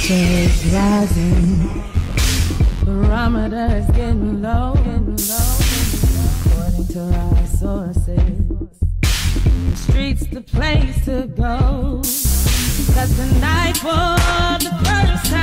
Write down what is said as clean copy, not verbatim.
Temperature's rising, barometer's getting low, according to our sources. The street's the place to go, 'cause tonight for the first